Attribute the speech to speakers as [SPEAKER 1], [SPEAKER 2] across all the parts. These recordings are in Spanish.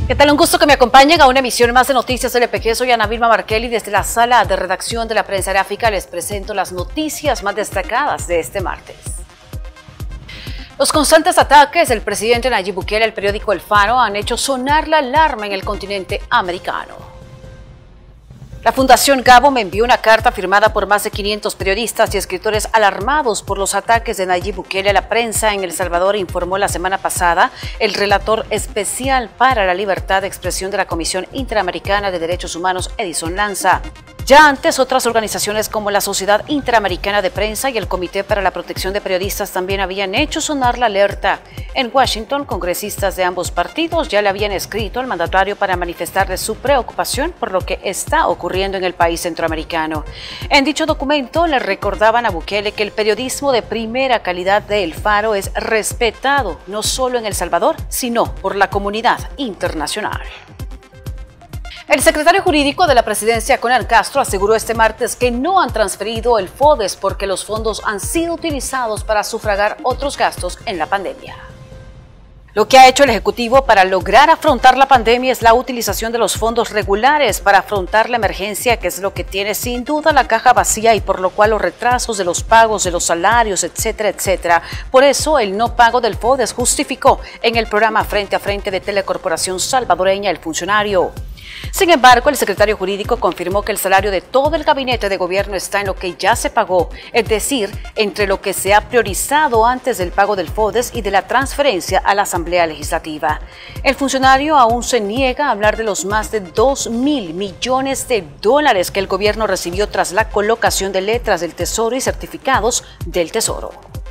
[SPEAKER 1] ¿Qué tal? Un gusto que me acompañen a una emisión más de Noticias LPG. Soy Ana Vilma Markelly. Desde la sala de redacción de la Prensa Gráfica les presento las noticias más destacadas de este martes. Los constantes ataques del presidente Nayib Bukele al periódico El Faro han hecho sonar la alarma en el continente americano. La Fundación Gabo me envió una carta firmada por más de 500 periodistas y escritores alarmados por los ataques de Nayib Bukele a la prensa en El Salvador, informó la semana pasada el relator especial para la libertad de expresión de la Comisión Interamericana de Derechos Humanos, Edison Lanza. Ya antes, otras organizaciones como la Sociedad Interamericana de Prensa y el Comité para la Protección de Periodistas también habían hecho sonar la alerta. En Washington, congresistas de ambos partidos ya le habían escrito al mandatario para manifestarle su preocupación por lo que está ocurriendo en el país centroamericano. En dicho documento le recordaban a Bukele que el periodismo de primera calidad de El Faro es respetado no solo en El Salvador, sino por la comunidad internacional. El secretario jurídico de la presidencia, Conal Castro, aseguró este martes que no han transferido el FODES porque los fondos han sido utilizados para sufragar otros gastos en la pandemia. Lo que ha hecho el Ejecutivo para lograr afrontar la pandemia es la utilización de los fondos regulares para afrontar la emergencia, que es lo que tiene sin duda la caja vacía y por lo cual los retrasos de los pagos de los salarios, etcétera, etcétera. Por eso el no pago del FODES justificó en el programa Frente a Frente de Telecorporación Salvadoreña el funcionario. Sin embargo, el secretario jurídico confirmó que el salario de todo el gabinete de gobierno está en lo que ya se pagó, es decir, entre lo que se ha priorizado antes del pago del FODES y de la transferencia a la Asamblea Legislativa. El funcionario aún se niega a hablar de los más de 2.000 millones de dólares que el gobierno recibió tras la colocación de letras del Tesoro y certificados del Tesoro.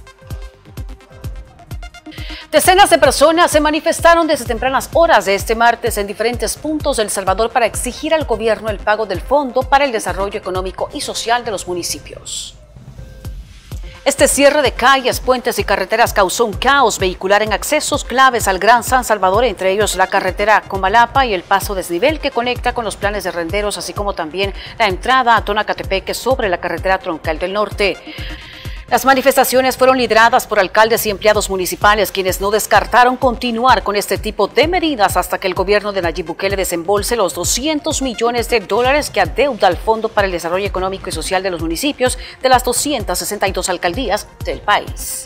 [SPEAKER 1] Decenas de personas se manifestaron desde tempranas horas de este martes en diferentes puntos de El Salvador para exigir al gobierno el pago del Fondo para el Desarrollo Económico y Social de los municipios. Este cierre de calles, puentes y carreteras causó un caos vehicular en accesos claves al Gran San Salvador, entre ellos la carretera Comalapa y el paso desnivel que conecta con los planes de Renderos, así como también la entrada a Tonacatepeque sobre la carretera Troncal del Norte. Las manifestaciones fueron lideradas por alcaldes y empleados municipales, quienes no descartaron continuar con este tipo de medidas hasta que el gobierno de Nayib Bukele desembolse los 200 millones de dólares que adeuda al Fondo para el Desarrollo Económico y Social de los municipios de las 262 alcaldías del país.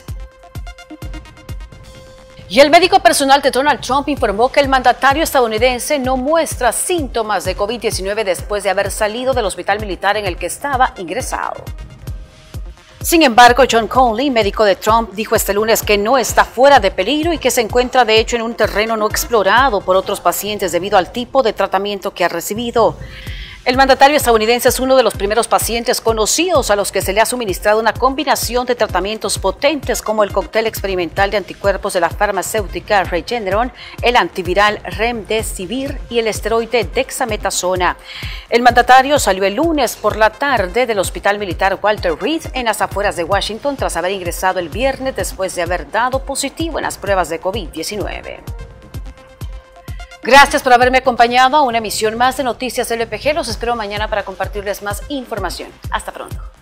[SPEAKER 1] Y el médico personal de Donald Trump informó que el mandatario estadounidense no muestra síntomas de COVID-19 después de haber salido del hospital militar en el que estaba ingresado. Sin embargo, John Conley, médico de Trump, dijo este lunes que no está fuera de peligro y que se encuentra de hecho en un terreno no explorado por otros pacientes debido al tipo de tratamiento que ha recibido. El mandatario estadounidense es uno de los primeros pacientes conocidos a los que se le ha suministrado una combinación de tratamientos potentes como el cóctel experimental de anticuerpos de la farmacéutica Regeneron, el antiviral Remdesivir y el esteroide dexametasona. El mandatario salió el lunes por la tarde del Hospital Militar Walter Reed en las afueras de Washington tras haber ingresado el viernes después de haber dado positivo en las pruebas de COVID-19. Gracias por haberme acompañado a una emisión más de Noticias LPG. Los espero mañana para compartirles más información. Hasta pronto.